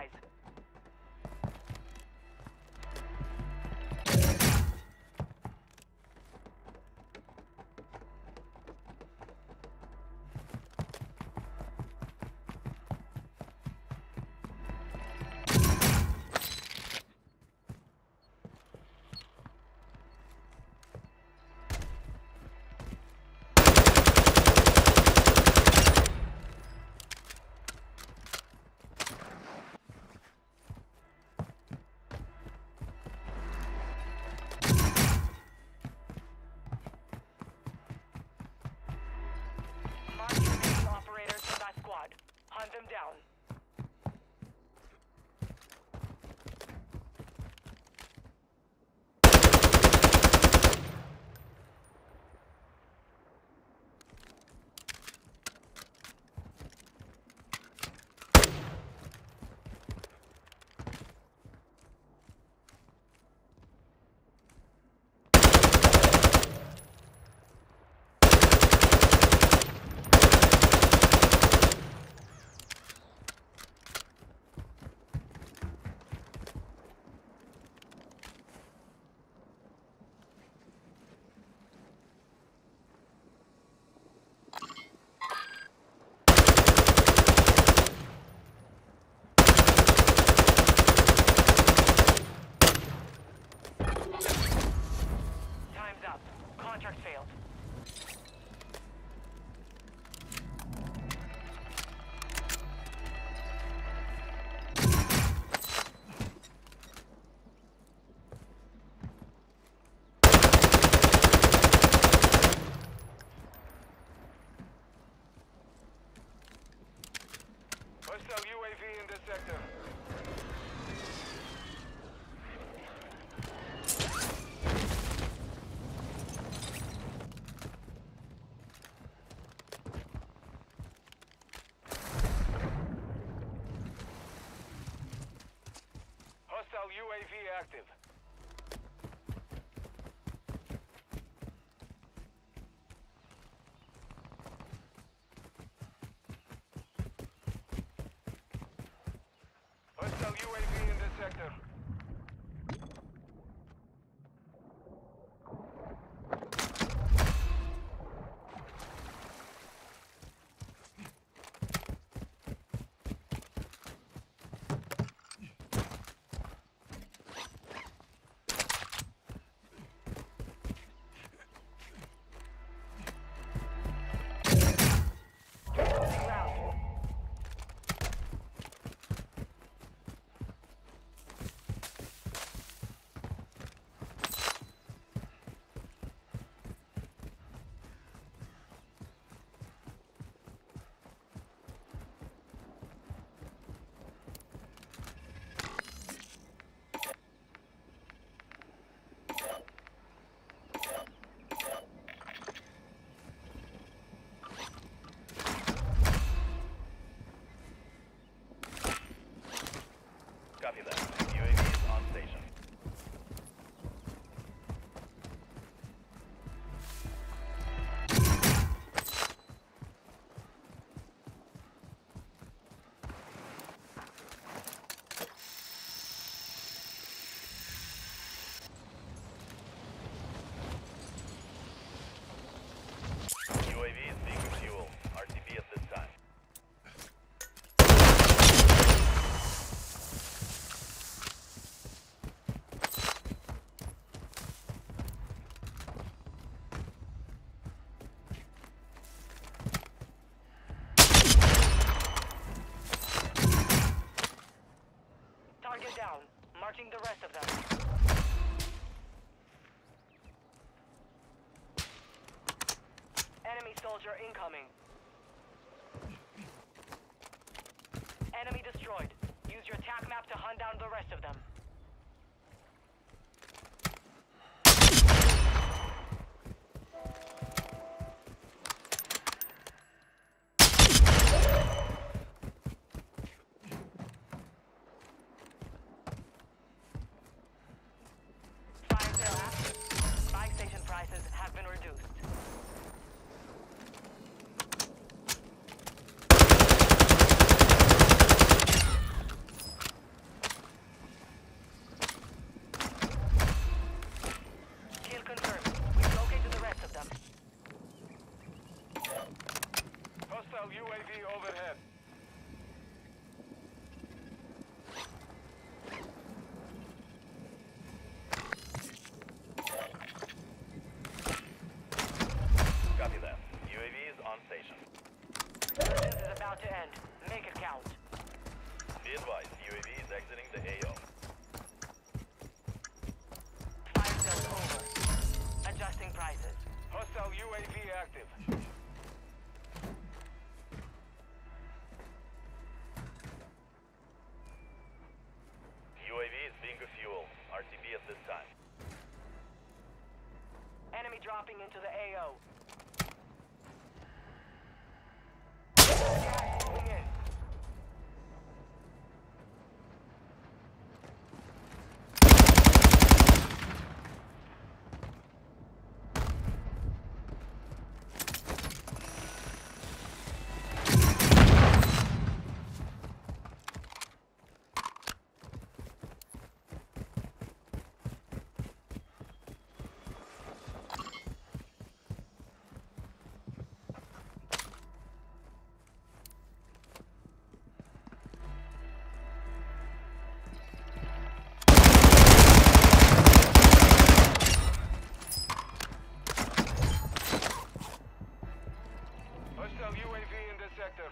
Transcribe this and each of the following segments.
supplies. Mark the remaining operators from that squad. Hunt them down. Time's up. Contract failed. Hostile UAV in this sector. Hostile UAV active. Hostile UAV in this sector. Round. Copy that. UAV is on station. UAV is being fuel. RTB at this time. Target down. Marching the rest of them. Enemy soldier incoming. Enemy destroyed. Use your TAC map to hunt down the rest of them. Fire sale active. Buy station prices have been reduced. UAV active. UAV is being fuel. RTB at this time. Enemy dropping into the AO. Gas moving in. Hostile UAV in this sector.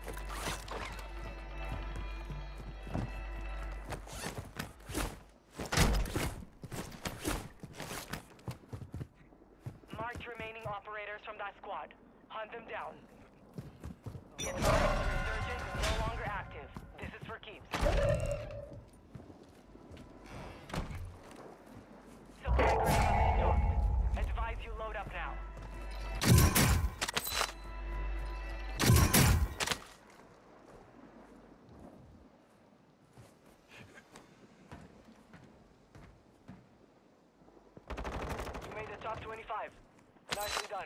Marked remaining operators from that squad. Hunt them down. The advanced resurgence is no longer active. This is for keeps. Supply crate has been docked. Advise you load up now. You made the top 25. Nicely done.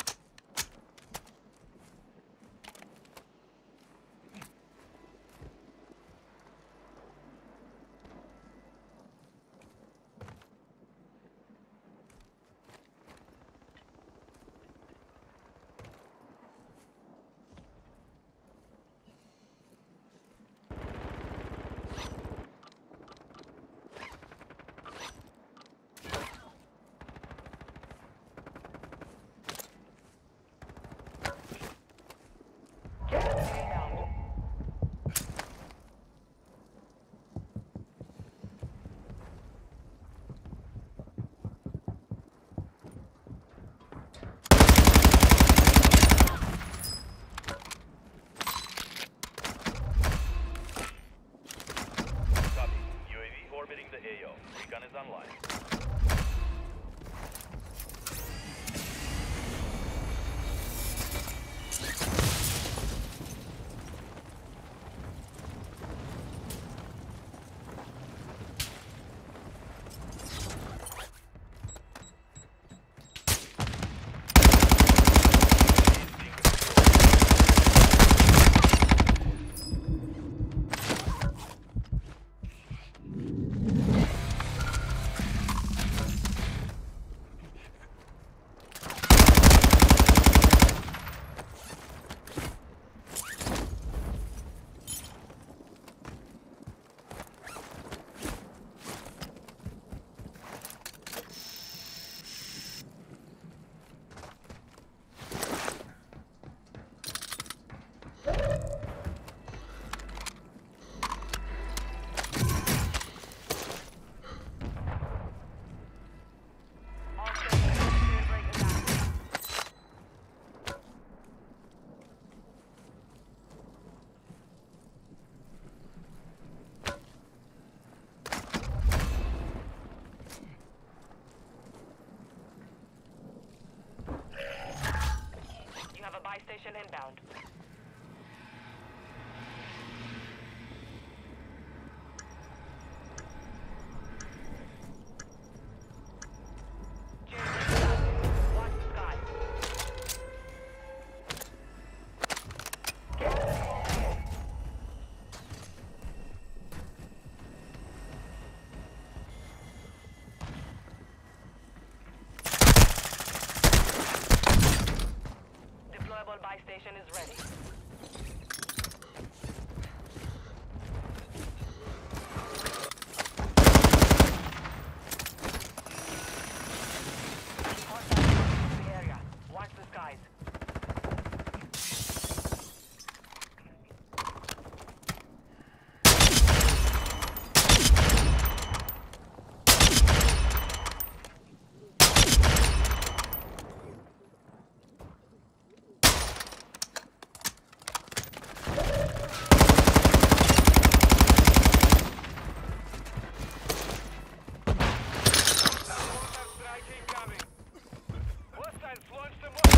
Inbound. Copy. UAV orbiting the AO. Recon is online. You have a buy station inbound. Watch the sky. Deployable buy station is ready. Hostiles in the area. Watch the skies. Launch them up.